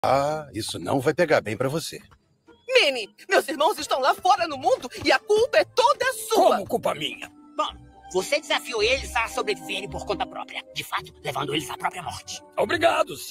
Ah, isso não vai pegar bem pra você. Minnie, meus irmãos estão lá fora no mundo e a culpa é toda sua. Como culpa minha? Bom, você desafiou eles a sobreviverem por conta própria. De fato, levando eles à própria morte. Obrigado,